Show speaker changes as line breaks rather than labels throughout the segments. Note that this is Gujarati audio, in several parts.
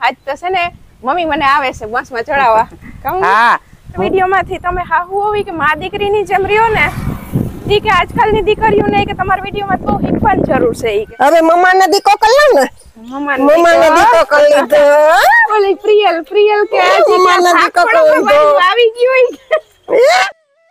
આજ તો છે ને મમ્મી મને આવે છે બસમાં ચડાવવા. હા વિડીયોમાંથી તમે હાહુ હોવી કે મા દીકરીની જેમ રહ્યો ને ઈ કે આજકાલની દીકરીઓને કે તમારા વિડીયોમાં બહુ શીખવાની જરૂર છે ઈ કે.
અરે મમ્માને દીકો કર લે ને મમ્માને દીકો કર લીધો.
ઓલી પ્રિયલ કે આજે
મમ્માને દીકો કર લીધો
આવી ગયું ઈ.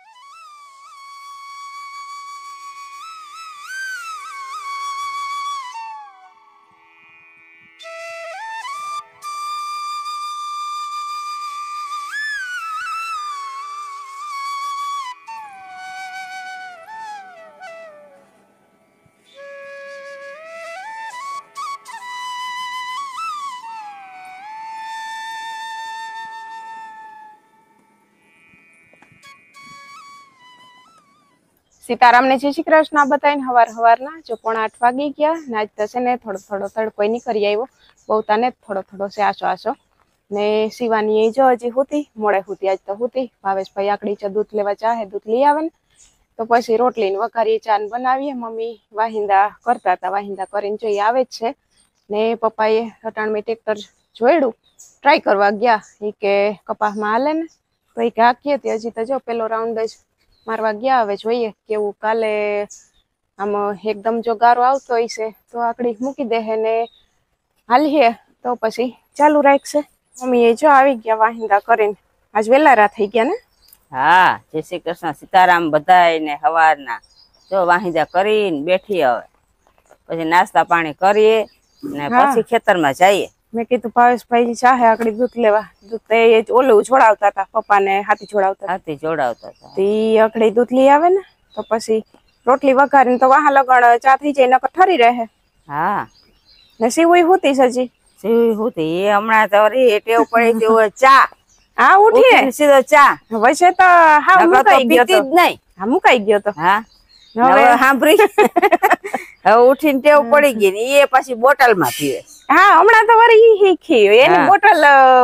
સીતારામ ને જય શ્રી કૃષ્ણ બતાવીને હવારના જો 7:30 વાગી ગયા ને આજ તો છે ને થોડો તડકો નીકળી આવ્યો બહુ તને થોડો છે આસો ને શિવાની એ જો હજી હુતી મોડે હુતી આજ તો હુતી ભાવેશભાઈ આકડી ચા દૂધ લેવા ચાહે દૂધ લઈ આવે ને તો પછી રોટલી ને વઘારીએ ચા બનાવીએ મમ્મી વાહિંદા કરતા હતા વાહિંદા કરીને જોઈ આવે જ છે ને પપ્પાએ રટાણમાં ટ્રેક્ટર જોડ્યું ટ્રાય કરવા ગયા એ કે કપાસમાં હાલે ને તો એ કે હાકીએ તે હજી તો જો પેલો રાઉન્ડ જ મારવા ગયા હવે જોઈએ કેવું કાલે આમ એકદમ જો ગારો આવતો હોય છે તો આકડી મૂકી દે ને હાલીએ તો પછી ચાલુ રાખશે મમ્મી એ જો આવી ગયા વાહિંદા કરીને આજ વેલારા થઈ ગયા ને
હા જય શ્રી કૃષ્ણ સીતારામ બધાય ને હવારના જો વાહિંદા કરીને બેઠી હવે પછી નાસ્તા પાણી કરીએ ને પછી ખેતરમાં જઈએ
મેં કીધું ભાવેશભાઈ ચાહે આકડી દૂધ લેવા દૂધ એ ઓલું જોડાવતા હતા પપ્પાને હાથી જોડાવતા
હતા
ઈ આકડી દૂધ લઈ આવે ને તો પછી રોટલી વઘારીને તો વાહ લગણ ચા થઈ જાય નકર ઠરી રહે
હા
ને સીવું હુતી સજી
સીવી હુતી એ હમણાં તો ટેવ પડી તેવો ચા
હા ઉઠીએ
સીધો ચા
વૈસે તો હા મુકાઈ ગયો તો
નહીં
હા મુકાઈ ગયો તો
હા હવે સાંભળી હવે ઉઠીને ટેવ પડી ગઈ ને એ પછી બોટલમાં પીવે
હા હમણાં તો વળી શીખી એની બોટલ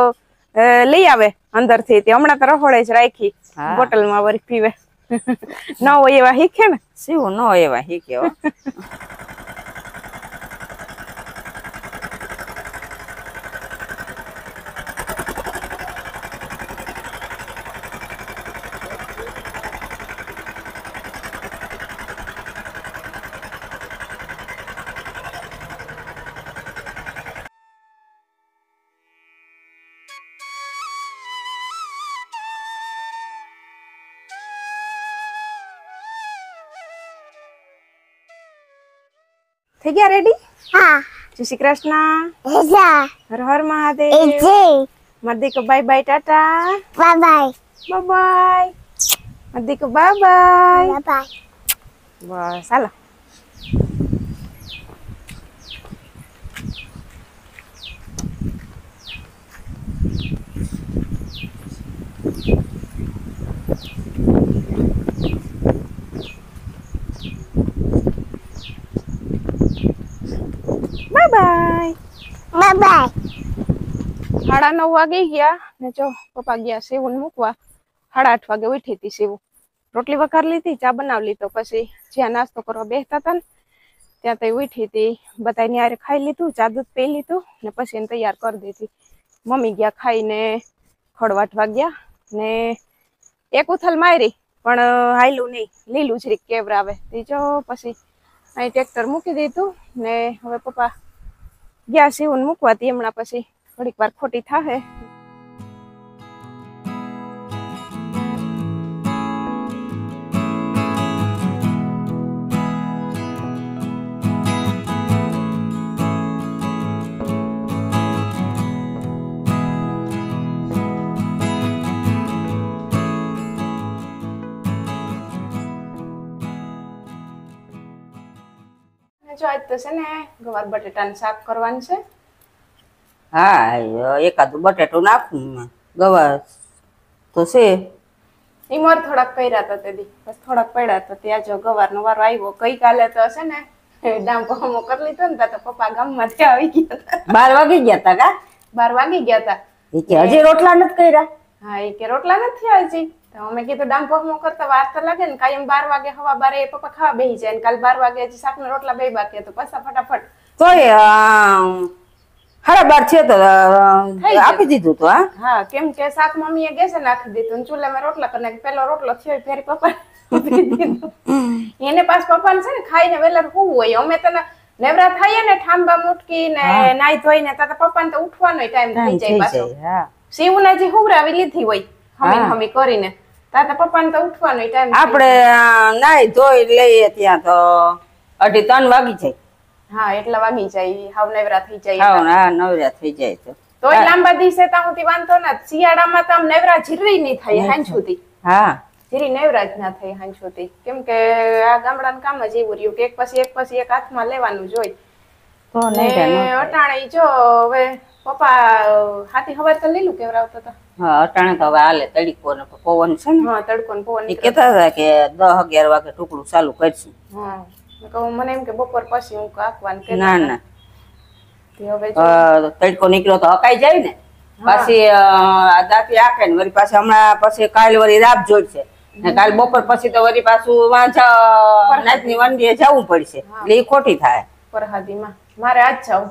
લઈ આવે અંદર થી હમણાં તો રહોડે જ રાખી બોટલ માં વળી પીવે ન હોય એવા શીખે ને
શું ન એવા શીખે
થઈ ગયા રેડી
હા
જય શ્રી કૃષ્ણ હર હર મહાદેવ મદિકો bye bye tata
bye bye
bye bye મદિકો બાય બાય
બાય
બસ હાલો બાય બાય 9:30 વાગી ગયા ને જો પપ્પા ગયા સેવું મૂકવા 8:30 વાગે ઉઠી હતી સેવું રોટલી વઘાર લીધી ચા બનાવી લીધો પછી જ્યાં નાસ્તો કરવા બેસતા હતા ને ત્યાં તો ઉઠી હતી બધા ન્યારે ખાઈ લીધું ચા દૂધ પી લીધું ને પછી એને તૈયાર કરી દીધી મમ્મી ગયા ખાઈને ખડવાટવા ગયા ને એક ઉથલ મારી પણ હાયલું નહીં લીલું જ રીક કેવરાવે જો પછી અહીં ટ્રેક્ટર મૂકી દીધું ને હવે પપ્પા ગયા સીવું મૂકવાતી હમણાં પછી થોડીક વાર ખોટી થાહે જો આજ તો છે ને ગવાર બટેટાનું શાક કરવાનું છે
હા એકાદું બટેટું નાખું ગવાર તો છે
ઈ મોર થોડાક કર્યા હતા તેદી બસ થોડાક પડ્યા હતા ત્યાં જો ગવારનો વારો આવ્યો ગઈકાલે તો છે ને ડામ પહોમો કરી લીધો ને તો પપ્પા ગામમાંથી આવી ગયા હતા
12 વાગી ગયા હતા કા
12 વાગી ગયા હતા
એ કે હજી રોટલા નથી કર્યા
હા એ કે રોટલા નથી હજી તો અમે કીધું ડામ પહોમો કરતા વાર તો લાગે ને કાયમ 12 વાગે હવા 12 પપ્પા ખાવા બેસી જાય ને કાલ 12 વાગે હજી શાકના રોટલા બે બાકી તો પાછા ફટાફટ
તોય હારા બાર છે તો
ગયું.
આપી દીધું તો હા
હા કેમ કે શાક મમ્મીએ ગેસે નાખી દીધું ને ચૂલામાં રોટલા કરી નાખી પેલો રોટલો થયો ફેરી પપ્પા આપી દીધો. એને પાસ પપ્પાને છે ને ખાઈને વેલા હોવું હોય અમે તો નેવરા થઈએ ને ઠાંબા મુટકી ને નાઈ ધોઈને તો પપ્પાને તો ઉઠવાનો ટાઈમ થઈ જાય પાછો.
હા
શિવને જે હુવરાવી લીધી હોય હમી હમી કરીને તાતા પપ્પાને તો ઉઠવાનો ટાઈમ
આપણે નાઈ ધોઈ લઈએ ત્યાં તો 2:30 વાગી જાય.
હા એટલા વાગી જાય હાવ નેવરા થઈ જાય
હા નવરા થઈ જાય તો
તોય લાંબા દિવસે ત્યાં સુધી વાંધો ના શિયાળામાં તો આમ નેવરા જીરવી નહીં થાય હાંજ સુધી
હા
જીરી નેવરા જ ના થાય હાંજ સુધી કેમ કે આ ગામડાનું કામ જ એવું રહ્યું કે એક પછી એક હાથમાં લેવાનું જ હોય
તો
ને
નહીં
અટાણે જો હવે પપ્પા હાથી હવાર તો લીલું કેવરાવતા હતા
હા અટાણે તો હવે હાલે તડીકો ને પવન છે ને
હા તડકો ને પવન
એ કેતા હતા કે 10-11 વાગે ટુકડું ચાલુ કરશું.
હા કહું મને એમ કે બપોર પછી હું કાકવાન કે
ના ના
હવે
તડકો નીકળ્યો તો હકાઈ જાય ને પછી દાંતી આખે ને વળી પાછી હમણાં પછી કાલ વળી રાત જોડશે ને કાલ બપોર પછી તો વળી પાછું વાંચા નાચની વંડીએ જવું પડશે એટલે એ ખોટી થાય.
પરહાદીમાં મારે આજ જાવ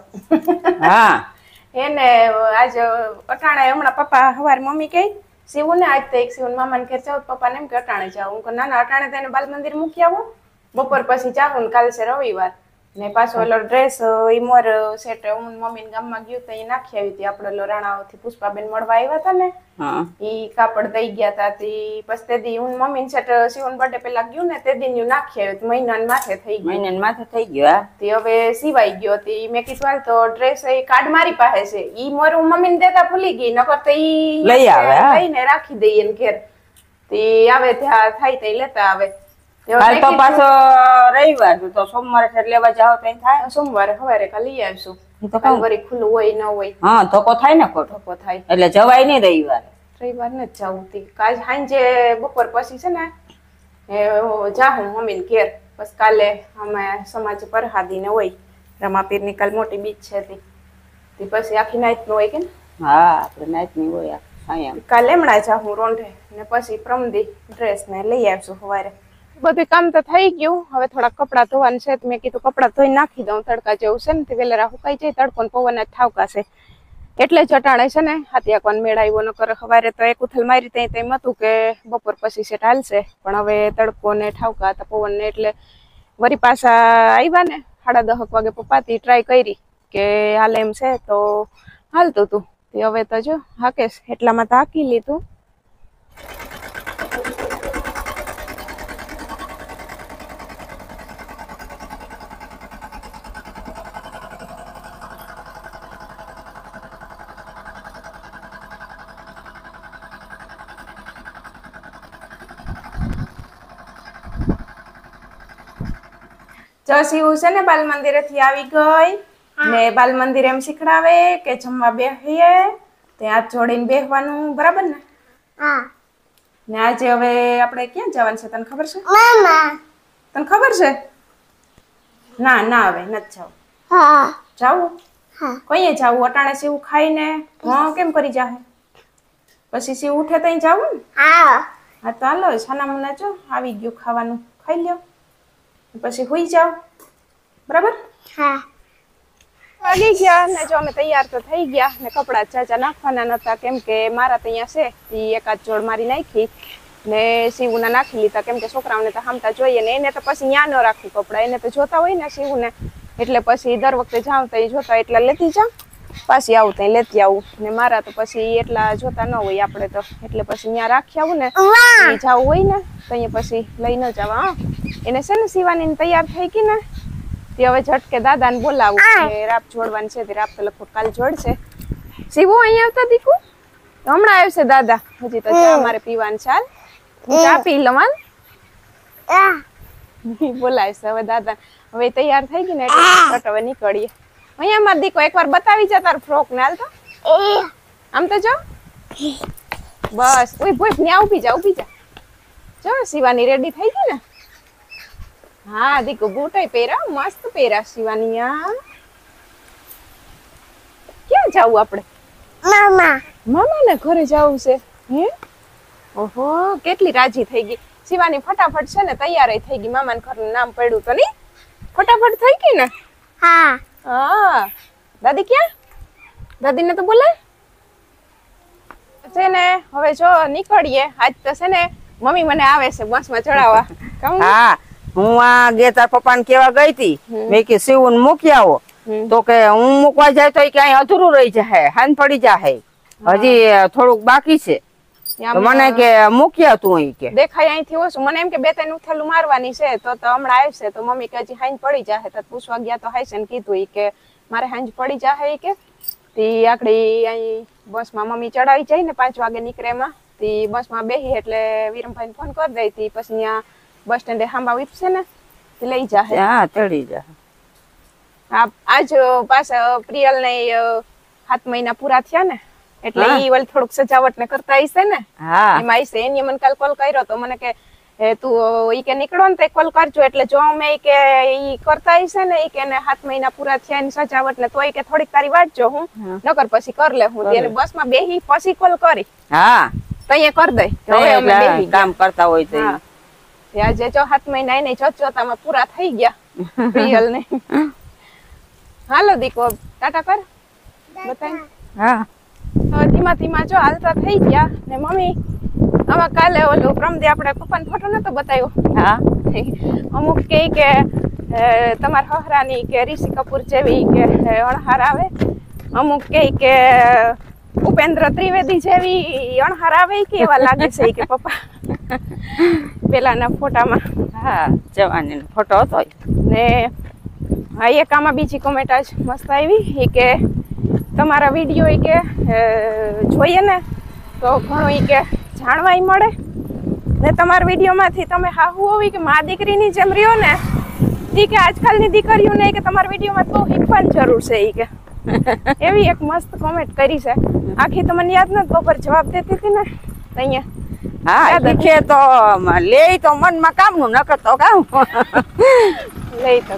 હા
એને આજ અટાણે હમણાં પપ્પા હવાર મમ્મી કઈ શિવું ને આજ તો એક શિવન મામાને ઘેર જાવ પપ્પા ને એમ કે અટાણે જાવ હું કહું ના ના અટાણે તેને બાલ મંદિર મૂકી આવો બપોર પછી જાવ ને કાલ છે રવિવાર ને પાછો ઓલો ડ્રેસ ઈ મોર સેટ હું મમ્મી ગામમાં ગયું તો એ નાખી આવી હતી આપડે ઓલો રાણાઓથી પુષ્પાબેન મળવા આવ્યા હતા ને ઈ કાપડ દઈ ગયા હતા પછી તે દી હું મમ્મી સેટ શિવન બર્થડે પેલા ગયું ને તે દી નાખી આવ્યું મહિના માથે થઈ ગયું
મહિના માથે થઈ ગયો
તે હવે સિવાય ગયો તે મેં કીધું હાલ તો ડ્રેસ એ કાર્ડ મારી પાસે છે ઈ મોર હું મમ્મીને દેતા ભૂલી ગઈ નકર તો ઈ
લઈ આવે
લઈને રાખી દઈએ ને ઘેર તે આવે ત્યાં થાય તે લેતા આવે
કાલ તો પાછો રવિવાર તો સોમવારે લેવા જાવ તો થાય
સોમવારે સવારે કાલ લઈ આવશું કાલ વળી ખુલ્લું હોય ન હોય
હા ધોકો થાય ને ખોટો
ધોકો થાય
એટલે જવાય નહીં રવિવારે
ને જ જવું હતી કાલ સાંજે બપોર પછી છે ને જાહું મમ્મીને ઘેર પછી કાલે અમે સમાજ પરહાદી ને હોય રમાપીર ની કાલ મોટી બીચ છે તે પછી આખી નાઈટ નું હોય કે
હા આપણે નાઈટ ની હોય
કાલે હમણાં જાહું રોંઢે ને પછી પ્રમદી ડ્રેસ ને લઈ આવશું સવારે બધું કામ તો થઈ ગયું હવે થોડા કપડા ધોવાનું છે મેં કીધું કપડા ધોઈ નાખી દઉં તડકા જેવું છે ને વેલેરા સુકાઈ જાય તડકો ને પવન જ ઠાવકાશે એટલે ચટાણે છે ને હાથી આકવાન મેળાવ્યો ન કરે સવારે તો એક ઉથલ મારી તેમ હતું કે બપોર પછી સેટ હાલશે પણ હવે તડકો ને ઠાવકા હતા પવન ને એટલે વરી પાછા આવ્યા ને 10:30 વાગે પપ્પાથી ટ્રાય કરી કે હાલ એમ છે તો હાલતું તું હવે તો જો હાકેશ એટલામાં તો હાકી લીધું શિવ છે ને બાલ મંદિરે થી આવી ગઈ ને બાલ મંદિર એમ શીખડાવે કે જમવા બેસીએ ત્યાં હાથ જોડીને બેસવાનું બરાબર ને ને આજે હવે આપણે ક્યાં જવાનું છે તને ખબર છે તને ખબર છે ના ના હવે નથી જાવ જાવું કઈએ જાવું અટાણે શિવ ખાઈને હા કેમ કરી જાહે પછી શિવ ઉઠે તો જાવું ને હા તો હાલો છાના મુના જો આવી ગયું ખાવાનું ખાઈ લ્યો પછી હુઈ જાવ બરાબર વાગી ગયા ને જો અમે તૈયાર તો થઈ ગયા ને કપડા ચાચા નાખવાના નતા કેમ કે મારા તો અહીંયા છે એકાદ જોડ મારી નાખી ને શિવના નાખી લીધા કેમ કે છોકરાઓને તો હામતા જોઈએ ને એને તો પછી ન્યા ન રાખવું કપડા એને તો જોતા હોય ને શિવને એટલે પછી દર વખતે જાઉં તો જોતા એટલા લેતી જાઉં પાછી આવું તો લેતી આવું ને મારા તો પછી એટલા જોતા ન હોય આપણે તો એટલે પછી ત્યાં રાખી આવું ને જવું હોય ને તો અહીંયા પછી લઈ ન જવા એને છે ને શિવાની તૈયાર થઈ ગઈ ને તે હવે ઝટકે દાદાને બોલાવું કે રાપ જોડવાનું છે તે રાપ તો લગભગ કાલ જોડશે શિવો અહીંયા આવતા દીકુ હમણાં આવશે દાદા હજી તો ચા મારે પીવાનું ચાલ ચા પી લવાલ બોલાવશે હવે દાદા હવે તૈયાર થઈ ગઈ ને એટલે હવે નીકળીએ અહીંયા માર દીકો એકવાર બતાવી જા તાર ફ્રોક ને હાલ તો આમ તો જો બસ ઓય ભોય ન્યા ઊભી જા જો શિવાની રેડી થઈ ગઈ ને હા દીકો બૂટાઈ પહેરા મસ્ત પહેરા શિવાની ક્યાં જાવું આપણે મામા ને ઘરે જાવું છે હે ઓહો કેટલી રાજી થઈ ગઈ શિવાની ફટાફટ છે ને તૈયાર થઈ ગઈ મામા ને ઘરનું નામ પડ્યું તો નહીં ફટાફટ થઈ ગઈ ને હા દાદી ક્યાં દાદીને તો બોલાય છે ને. હવે જો નીકળીએ. આજ તો છે ને મમ્મી મને આવે છે બસમાં ચડાવવા. કહું
હા હું આ ગે તાર પપ્પાને કેવા ગઈ તી મેં કે શિવને મૂકી આવો તો કે હું મૂકવા જાય તો ક્યાંય અધૂરું રહી જાય હાન પડી જાય હજી થોડુંક બાકી છે તો મને કે મૂક્યા તું ઈ કે
દેખાય અહીંથી ઓછું. મને એમ કે 2-3 ઉથલું મારવાની છે તો હમણાં આવશે તો મમ્મી કે હજી હાંજ પડી જાહે. તો પૂછવા ગયા તો હાઈસે ને કીધું ઈ કે મારે હાંજ પડી જાહે ઈ કે તી આકડી અહીં બસમાં મમ્મી ચડાવી જાય ને 5 વાગે નીકળે એમાં તી બસમાં બેહી એટલે વિરમભાઈને ફોન કરી દઈ તી પછી ત્યાં બસ સ્ટેન્ડે હાંબા વિપસે ને તી લઈ જાહે.
હા ચડી જા.
આજ પાછા પ્રિયલ ને 7 મહિના પૂરા થયા ને એટલે ઈ વળી થોડુંક સજાવટ ને કરતા હશે ને.
હા
એમાં હશે. એની મને કાલ કોલ કર્યો તો મને કે તું ઈ કે નીકળો ને તે કોલ કરજો એટલે જો અમે ઈ કે ઈ કરતા હશે ને ઈ કે 7 મહિના પૂરા થયા એની સજાવટ ને તોય કે થોડીક તારી વાટ જો હું નકર પછી કર લે હું તેને બસમાં બેહી પછી કોલ કરી.
હા
તો અહીંયા કર દે હવે અમે બેહી
કામ કરતા હોય તો
આજે જો 7 મહિના એને જોતામાં પૂરા થઈ ગયા પ્રિયલ ને. હાલો દીકો ટાટા કર બતાય.
હા
ધીમા ધીમા જો હાલતા થઈ ગયા ને મમ્મી આમાં કાલે ઓલું પ્રમદે આપણે પપ્પાનો ફોટો નતો બતાવ્યો.
હા
અમુક કે તમારા હહરાની કે ઋષિ કપૂર જેવી કે અણહાર આવે. અમુક કે ઉપેન્દ્ર ત્રિવેદી જેવી અણહાર આવે કે એવા લાગે છે કે પપ્પા પેલાના ફોટામાં.
હા જવાની ફોટો હતો
ને હા એક આમાં બીજી કોમેન્ટ આજ મસ્ત આવી એ કે તમારા વિડીયો ઈ કે જોઈએ ને તો ઘણું ઈ કે જાણવાય મળે ને તમારા વિડીયોમાંથી તમે હાહુ હોવી કે મા દીકરીની જેમ રહ્યો ને ઈ કે આજકાલની દીકરીઓને કે તમારા વિડીયોમાં બહુ શીખવાની જરૂર છે ઈ કે એવી એક મસ્ત કોમેન્ટ કરી છે. આખી તો મને યાદ નથી બપોર જવાબ દેતી હતી ને અહીંયા.
હા દીખે તો લે તો મનમાં કામનું નકર તો કામ
લઈ તો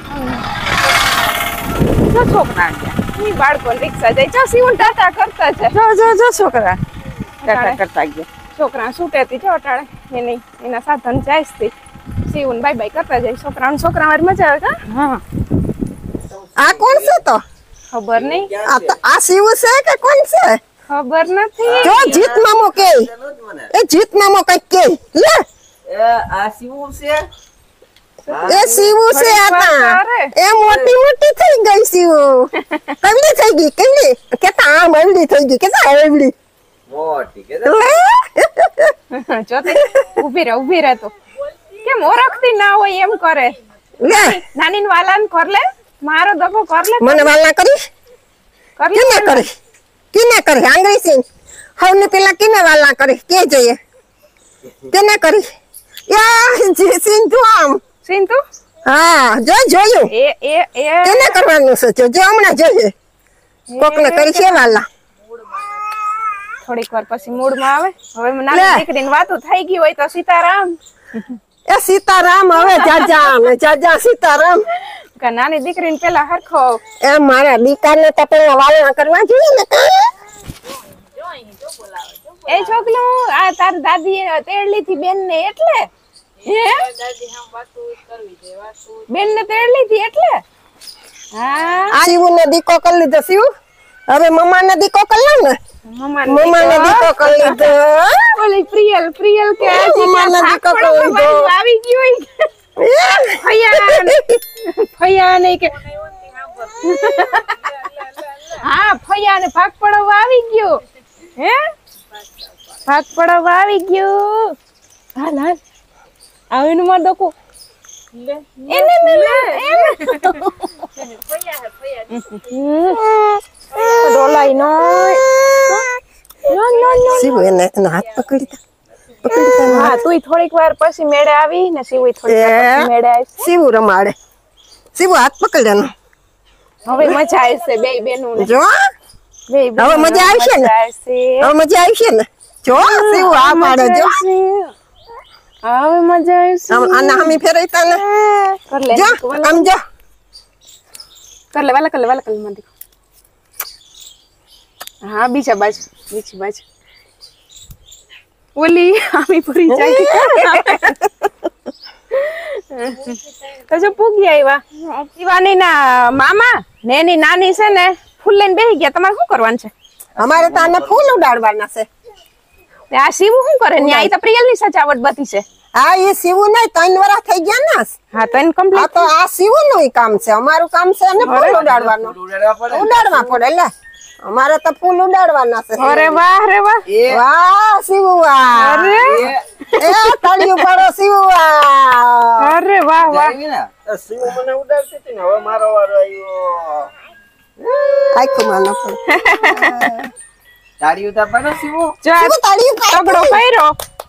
જો છોકરા
ઈ બાળકો રિક્ષા જાય જો સીવું ટાટા કરતા છે.
જો છોકરા ટાટા કરતા ગયા.
છોકરા છૂટેતી જો અટાણે એની એના સાધન જાય છે સીવું બાય બાય કરતા જાય. છોકરા વાળી મજા આવે કા.
હા
આ કોણ છે તો
ખબર નહીં.
આ શિવ છે કે કોણ છે
ખબર નથી.
જો જીત મામો કે એ જીત મામો કઈક કે લે
આ શિવ છે
એ શિવ છે આ એ મોટી મોટી થઈ ગઈ શિવ કવડી થઈ ગઈ કવડી કેતા આમ આવડી થઈ ગઈ કેતા આવડી
મોટી કે
જોતે ઊભી રહે તો કેમ ઓળખતી ના હોય એમ કરે.
લે
નાની વાલાન કર લે મારો દબો કર લે.
મને વાલા કરીશ
કર લે
કેને કરીશ કેને કરીશ આંગળી સિંહ હવને પેલા કેને વાલા કરીશ કે જોઈએ કેને કરીશ યા જી સિંધુ આમ
સિંધુ
હા જોયું
એ
કેને કરવાનું છે જો હમણાં જોઈએ કોકને કરીશ એ વાલા
થોડીક વાર પછી મૂડમાં આવે. હવે નાની દીકરીની વાતો થઈ ગઈ હોય તો સીતારામ
એ સીતારામ હવે જાજા સીતારામ
કે નાની દીકરીને પેલા હરખો
એ મારા દીકરાને તો પેલા વાલા કરવા જોઈએ ને
એ છોકલું આ તાર દાદી તેડલી થી બેન ને એટલે બેન ને તેડલી થી એટલે હા
શિવ ને દીકો કરી લીધો શિવ હવે મમ્મા ને દીકો કરી લે ને મમ્મા ને દીકો કરી લીધો
ઓલી પ્રિયલ કે આજે
મમ્માને દીકો કરી લીધો.
આવી ગઈ હોય ફૈયા ને કે હા ફૈયા ને ભાગ પડવા આવી ગયો હે ભાગ પડવા આવી ગયો. હાલ આવીને માર દોકો રોલાઈ નો
શિવ એને હાથ પકડી
હા તું થોડીક વાર પછી મેળે આવી ને શિવ થોડીક વાર પછી મેળે આવી.
શિવ રમાડે શિવ હાથ પકડ્યાનો
હવે મજા આવશે બે બેનું ને
જો હવે મજા આવશે ને હવે મજા આવશે ને જો શિવ આ પાડે જો
હવે મજા આવશે.
આને હમી ફેરવતા ને
કર લે
જો આમ જો
કર લે વાલા માં દીકો. હા બીજી બાજુ ઓલી આમી પૂરી જાય તો જો પૂગી આવ્યા. શિવાની ના મામા ને એની નાની છે ને ફૂલ લઈને બેહી ગયા, તમારે શું કરવાનું છે?
અમારે તો આને ફૂલ ઉડાડવાના છે.
ને આ શિવ શું કરે? ન્યાય તો પ્રિયલ ની સજાવટ બધી છે.
હા એ સીવું નહીં, 3 વર્ષ થઈ ગયા ને.
હા તો એને
આ
કમ્પ્લીટ.
તો આ સીવું નું કામ છે, અમારું કામ છે ને ફૂલ ઉડાડવાનું. ઉડાડવા પડે લે, અમારે તો ફૂલ ઉડાડવાના છે.
અરે વાહ રે વાહ.
વાહ સીવું વાહ.
અરે
એ તાળીઓ પાડો સીવું વાહ.
અરે વાહ વાહ.
શિવ મને ઉડાડતી હતી ને, હવે મારો વારો આવ્યો.
આખું માનો પડે.
તાળી ઉતા પાડો શિવ.
જો આ
સીવું તાળીઓ
તગડો કર્યો.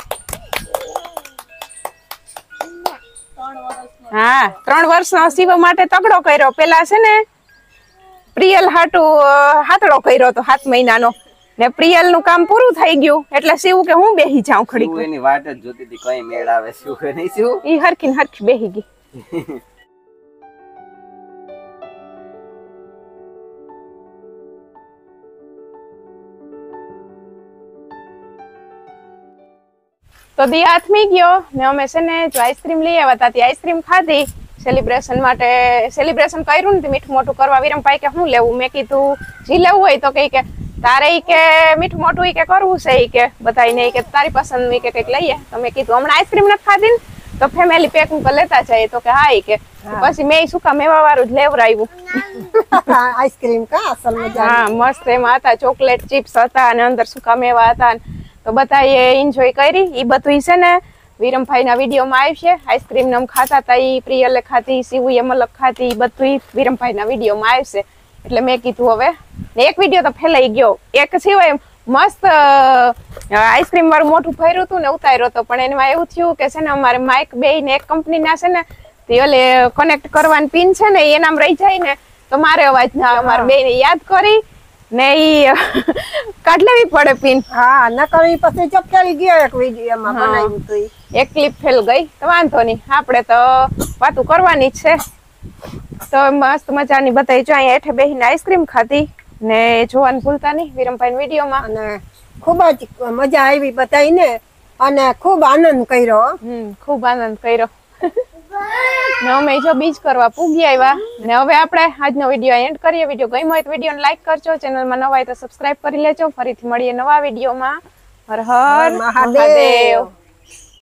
હા 3 વર્ષનો શિવ માટે તગડો કર્યો. પેલા છે ને પ્રિયલ હાટુ હાથડો કર્યો તો 7 મહિનાનો, ને પ્રિયલ નું કામ પૂરું થઈ ગયું એટલે શિવ કે હું બેહી જાઉં ખડી.
શિવ એની વાટ જ જોતી હતી, કઈ મેળ આવે શિવ કે નહીં શિવ.
ઈ હરખી ને હરખી બેહી ગઈ. તો દી હાથમી ગયો ને અમે છે ને જો આઈસ્ક્રીમ લઈ આવ્યા હતા, આઈસ્ક્રીમ ખાધી સેલિબ્રેશન માટે. સેલિબ્રેશન કર્યું ને મીઠું મોટું કરવા વિરમભાઈ કે શું લેવું? મેં કીધું જી લેવું હોય તો કઈ કે તારે ઈ કે મીઠું મોટું ઈ કે કરવું છે, ઈ કે બધાને કે તારી પસંદ ઈ કે કઈક લઈએ. તો મેં કીધું હમણાં આઈસ્ક્રીમ નથી ખાધી ને તો ફેમિલી પેક લેતા જાય. તો કે હા ઈ કે પછી મેં સુકા મેવા વાળું જ લેવરાવ્યું.
આઈસ્ક્રીમ કા અસલ મજા.
હા મસ્ત એમાં હતા, ચોકલેટ ચિપ્સ હતા અને અંદર સુકા મેવા હતા. તો બધા એન્જોય કરી. ઈ બધું છે ને વિરમભાઈ ના વિડીયો માં આવશે. આઈસ્ક્રીમ ને ખાતા હતા, ઈ પ્રિયલે ખાધી, શિવુએ મલક ખાધી, બધું વિરમભાઈ ના વિડીયો માં આવશે. એટલે મેં કીધું હવે એક વિડીયો તો ફેલાઈ ગયો. એક સિવાય મસ્ત આઈસ્ક્રીમ વાળું મોટું ભર્યું હતું ને ઉતાર્યો હતો, પણ એમાં એવું થયું કે છે ને અમારે માઇક બે ને એક કંપની ના છે ને તે ઓલે કનેક્ટ કરવાની પિન છે ને એનામ રહી જાય ને તો મારે અવાજ ના આવે. અમારે બે ને યાદ કરી ને ઈ કાઢ લેવી પડે પિન.
હા નકર ઈ પછી ચપકારી ગયો એક વિડીયો માં બનાવ્યું તો ઈ.
એક ક્લિપ ફેલ ગઈ તો વાંધો નહીં, આપણે તો વાતું કરવાની જ છે. તો મસ્ત મજાની બતાવી જો અહીંયા હેઠે બેહીને આઈસ્ક્રીમ ખાધી ને જોવાનું ભૂલતા નહીં વિરમભાઈ વિડીયો માં.
અને ખૂબ જ મજા આવી બધાને અને ખૂબ આનંદ કર્યો.
ખૂબ આનંદ કર્યો. ને અમે જો બીજ કરવા પૂગી આવ્યા ને હવે આપણે આજનો વિડીયો એન્ડ કરીએ. વિડીયો ગમ્યો હોય તો વિડીયોને લાઈક કરજો, ચેનલમાં નવા હોય તો સબસ્ક્રાઇબ કરી લેજો. ફરીથી મળીએ નવા વિડીયોમાં. હર હર મહાદેવ.